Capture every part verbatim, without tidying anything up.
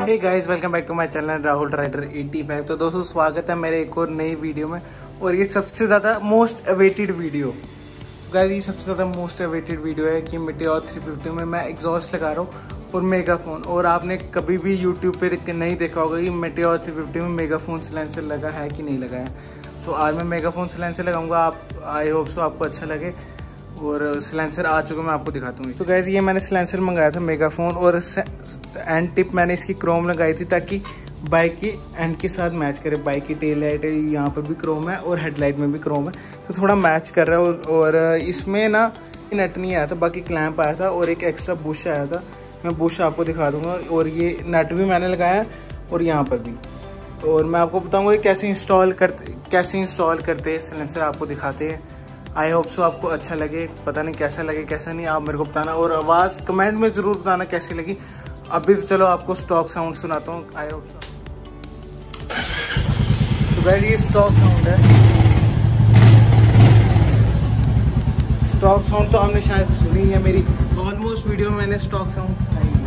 Hey guys, welcome back to my channel Rahul rider पचासी। तो दोस्तों स्वागत है मेरे एक और नई वीडियो में। और ये सबसे ज़्यादा मोस्ट अवेटेड वीडियो गाइस ये सबसे ज़्यादा मोस्ट अवेटेड वीडियो है कि मेटियोर थ्री फिफ्टी में मैं एग्जॉस्ट लगा रहा हूँ और मेगाफोन। और आपने कभी भी यूट्यूब पे नहीं देखा होगा कि मेटियोर थ्री फिफ्टी में मेगाफोन सिलेंसर लगा है कि नहीं लगा है। तो आज मैं मेगाफोन सिलेंसर लगाऊंगा। आप आई होप सो आपको अच्छा लगे। और सिलेंसर आ चुका, मैं आपको दिखाता हूँ। तो गाइस ये मैंने सिलेंसर मंगाया था मेगाफोन, और एंड टिप मैंने इसकी क्रोम लगाई थी ताकि बाइक की एंड के साथ मैच करे। बाइक की टेल लाइट यहाँ पर भी क्रोम है और हेडलाइट में भी क्रोम है, तो थोड़ा मैच कर रहा है। और इसमें ना नट नहीं आया था, बाकी क्लैंप आया था और एक एक्स्ट्रा बुश आया था। मैं बुश आपको दिखा दूंगा। और ये नट भी मैंने लगाया और यहाँ पर भी। और मैं आपको बताऊँगा कैसे इंस्टॉल करते कैसे इंस्टॉल करते हैं सिलेंसर, आपको दिखाते हैं। आई होप सो आपको अच्छा लगे। पता नहीं कैसा लगे कैसा नहीं, आप मेरे को बताना। और आवाज़ कमेंट में ज़रूर बताना कैसी लगी। अभी तो चलो आपको स्टॉक साउंड सुनाता हूँ। I hope so. तो गाइस ये स्टॉक साउंड है। स्टॉक साउंड तो आपने शायद सुनी है मेरी ऑलमोस्ट वीडियो में, मैंने स्टॉक साउंड सुनाई है।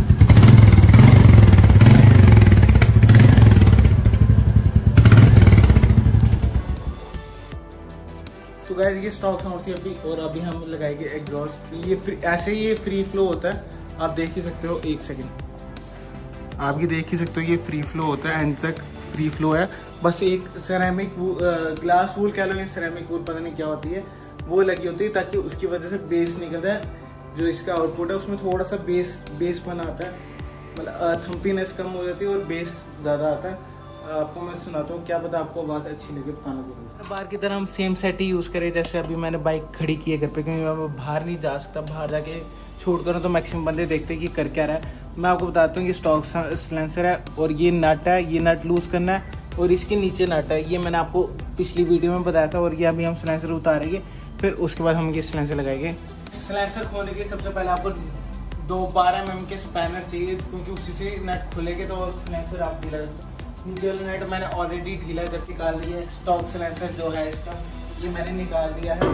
तो गाइस ये स्टॉक साउंड थी अभी। और अभी हम लगाएंगे एग्जॉस्ट। ये फ्री, ऐसे ही ये फ्री फ्लो होता है, आप देख ही सकते हो। एक सेकंड, आप ये देख ही सकते हो, ये फ्री फ्लो होता है, एंड तक फ्री फ्लो है। बस एक सेरेमिक ग्लास वूल कह लो या सेरेमिक वूल, पता नहीं क्या होती है, वो लगी होती है ताकि उसकी वजह से बेस निकलता है। जो इसका आउटपुट है उसमें थोड़ा सा बेस बेस बना आता है, मतलब थम्पीनेस कम हो जाती है और बेस ज़्यादा आता है। आपको मैं सुनाता हूँ, क्या पता आपको आवाज़ अच्छी लगे, बताना जरूर। बाहर की तरह हम सेम सेट ही यूज़ करें। जैसे अभी मैंने बाइक खड़ी की है घर पे, क्योंकि मैं बाहर नहीं जा सकता। बाहर जाके शूट करूँ तो मैक्सिमम बंदे देखते हैं कि कर क्या रहा है। मैं आपको बताता हूँ कि स्टॉक सिलेंसर है और ये नट है, ये नट लूज़ करना है और इसके नीचे नट है। ये मैंने आपको पिछली वीडियो में बताया था। और ये अभी हम सिलेंसर उतारेंगे, फिर उसके बाद हम ये सिलेंसर लगाएंगे। सिलेंसर खोलने के सबसे पहले आपको दो बारह एम एम के स्पैनर चाहिए, क्योंकि उसी से नट खुलेंगे तो सिलेंसर आप ढीला कर सकते। नीचे वाला नट मैंने ऑलरेडी ढीला करके निकाल दिया है। स्टॉक सिलेंसर जो है इसका, ये मैंने निकाल दिया है।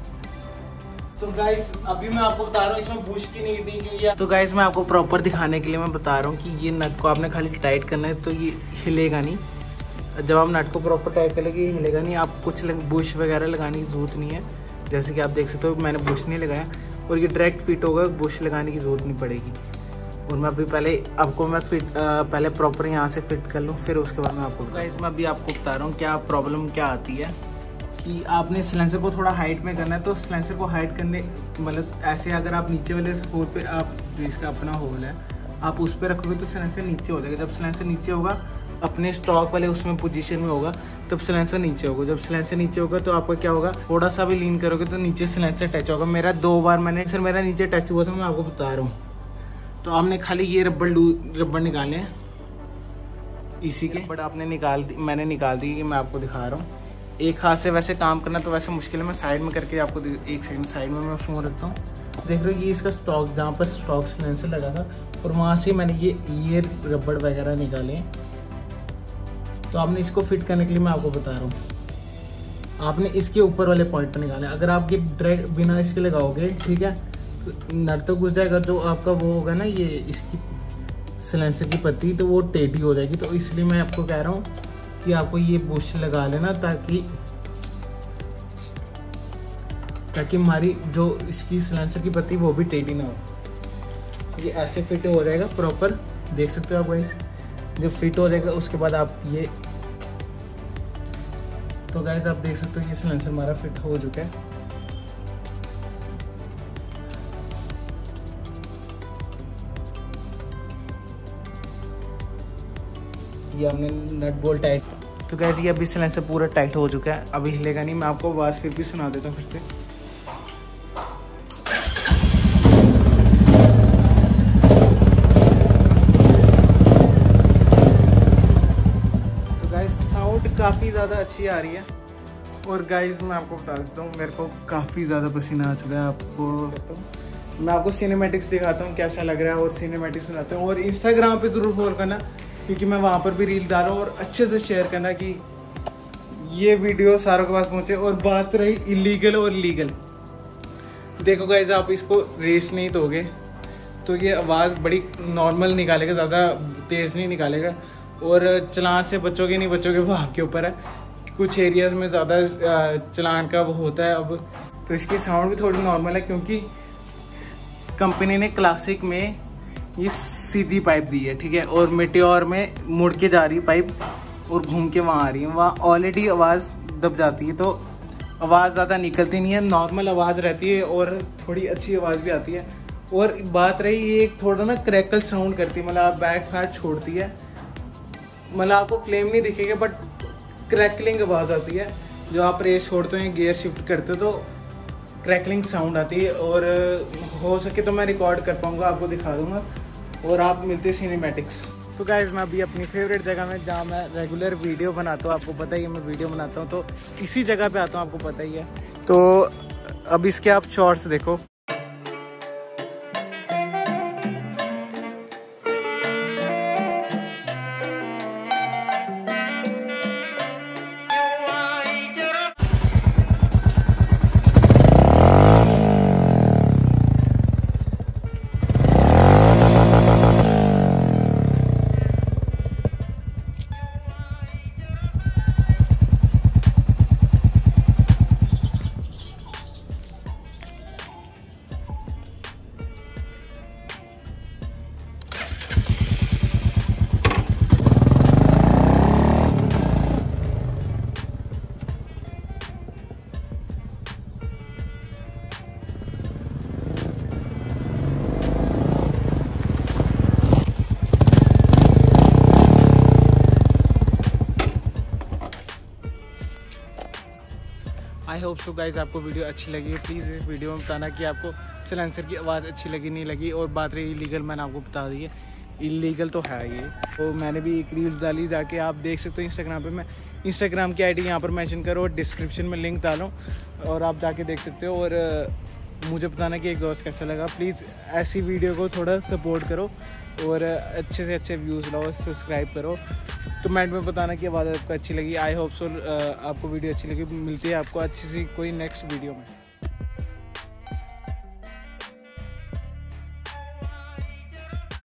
तो गाइस अभी मैं आपको बता रहा हूँ इसमें बुश की नीड नहीं चाहिए। तो गाइस मैं आपको प्रॉपर दिखाने के लिए मैं बता रहा हूँ कि ये नट को आपने खाली टाइट करना है, तो ये हिलेगा नहीं। जब आप नट को प्रॉपर टाइट कर लेंगे ये हिलेगा नहीं। आप कुछ बुश वगैरह लगाने की ज़रूरत नहीं है। जैसे कि आप देख सकते हो मैंने बुश नहीं लगाया और ये डायरेक्ट फिट होगा, बुश लगाने की ज़रूरत नहीं पड़ेगी। और मैं अभी पहले आपको मैं फिट आ, पहले प्रॉपर यहाँ से फिट कर लूँ, फिर उसके बाद मैं आपको गाइस मैं अभी आपको बता रहा हूँ क्या प्रॉब्लम क्या आती है। कि आपने सिलेंसर को थोड़ा हाइट में करना है, तो सिलेंसर को हाइट करने मतलब ऐसे अगर आप नीचे वाले फ्लोर पे आप जो इसका अपना होल है आप उस पर रखोगे तो सिलेंसर नीचे हो जाएगा। जब सिलेंसर नीचे होगा अपने स्टॉक वाले उसमें पोजीशन में होगा तब सिलेंसर नीचे होगा। जब सिलेंसर नीचे होगा तो आपका क्या होगा, थोड़ा सा भी लीन करोगे तो नीचे सिलेंसर टच होगा। मेरा दो बार मैंने सर मेरा नीचे टच हुआ था, मैं आपको बता रहा हूँ। तो आपने खाली ये रबड़ रबड़ निकाले हैं इसी के, बट आपने निकाल दी, मैंने निकाल दी, मैं आपको दिखा रहा हूँ। एक हाथ से वैसे काम करना तो वैसे मुश्किल है, मैं साइड में करके आपको एक सेकंड साइड में मैं फ़ोन रखता हूँ। देख रहे हो ये इसका स्टॉक जहाँ पर स्टॉक सिलेंसर लगा था और वहाँ से मैंने ये ये रबड़ वगैरह निकाले। तो आपने इसको फिट करने के लिए मैं आपको बता रहा हूँ, आपने इसके ऊपर वाले पॉइंट पर निकाले। अगर आप ये डायरेक्ट बिना इसके लगाओगे, ठीक है, नट तो घुस जाएगा, जो आपका वो होगा ना ये इसकी सिलेंसर की पत्ती, तो वो टेढ़ी हो जाएगी। तो इसलिए मैं आपको कह रहा हूँ कि आपको ये बुश लगा लेना ताकि ताकि हमारी जो इसकी सिलेंसर की पत्ती वो भी टेढ़ी ना हो। ये ऐसे फिट हो जाएगा प्रॉपर, देख सकते हो आप गाइस। जब फिट हो जाएगा उसके बाद आप ये, तो गाइस आप देख सकते हो ये सिलेंसर हमारा फिट हो चुका है। ये हमने नट बोल्ट टाइट। तो गाइस ये अभी सिलेंसर पूरा टाइट हो चुका है, अभी हिलेगा नहीं। मैं आपको आवाज़ फिर भी सुना देता हूँ फिर से। तो गाइस साउंड काफ़ी ज़्यादा अच्छी आ रही है। और गाइस मैं आपको बता देता हूँ मेरे को काफ़ी ज़्यादा पसीना आ चुका है। आपको मैं आपको सिनेमैटिक्स दिखाता हूँ कैसा लग रहा है और सिनेमैटिक्स सुनाता हूँ। और इंस्टाग्राम पे ज़रूर फॉलो करना, क्योंकि मैं वहाँ पर भी रील डाल रहा हूँ। और अच्छे से शेयर करना कि ये वीडियो सारों के पास पहुँचे। और बात रही इलीगल और लीगल, देखो गाइस आप इसको रेस नहीं दोगे तो ये आवाज़ बड़ी नॉर्मल निकालेगा, ज़्यादा तेज़ नहीं निकालेगा। और चलान से बचोगे नहीं बचोगे वो आपके ऊपर है। कुछ एरियाज़ में ज़्यादा चलान का वो होता है। अब तो इसकी साउंड भी थोड़ी नॉर्मल है, क्योंकि कंपनी ने क्लासिक में ये सीधी पाइप दी है, ठीक है, और मेटेओर में मुड़ के जा रही है पाइप और घूम के वहाँ आ रही है। वहाँ ऑलरेडी आवाज़ दब जाती है, तो आवाज़ ज़्यादा निकलती नहीं है, नॉर्मल आवाज़ रहती है और थोड़ी अच्छी आवाज़ भी आती है। और बात रही ये थोड़ा ना क्रैकल साउंड करती है, मतलब आप बैक फायर छोड़ती है, मतलब आपको फ्लेम नहीं दिखेगा बट क्रैकलिंग आवाज़ आती है। जो आप रेस छोड़ते हैं, गियर शिफ्ट करते हो तो क्रैकलिंग साउंड आती है। और हो सके तो मैं रिकॉर्ड कर पाऊँगा, आपको दिखा दूँगा। और आप मिलते हैं सिनेमैटिक्स। तो गाइस मैं अभी अपनी फेवरेट जगह में, जहाँ मैं रेगुलर वीडियो बनाता हूँ, आपको पता ही है मैं वीडियो बनाता हूँ, तो इसी जगह पे आता हूँ, आपको पता ही है। तो अब इसके आप शॉर्ट्स देखो। आई होप सो गाइज आपको वीडियो अच्छी लगी है। प्लीज़ इस वीडियो में बताना कि आपको सिलेंसर की आवाज़ अच्छी लगी नहीं लगी। और बात रही इलीगल, मैंने आपको बता दी है इलीगल तो है ये। तो मैंने भी एक रील्स डाली, जाके आप देख सकते हो इंस्टाग्राम पे। मैं इंस्टाग्राम की आईडी यहाँ पर मेंशन करो और डिस्क्रिप्शन में लिंक डालो और आप जाके देख सकते हो। और मुझे बताना कि एग्जॉस्ट कैसा लगा। प्लीज़ ऐसी वीडियो को थोड़ा सपोर्ट करो और अच्छे से अच्छे व्यूज़ लाओ, सब्सक्राइब करो। कमेंट में बताना कि आवाज़ आपको अच्छी लगी। आई होप सो आपको वीडियो अच्छी लगी। मिलती है आपको अच्छी सी कोई नेक्स्ट वीडियो में।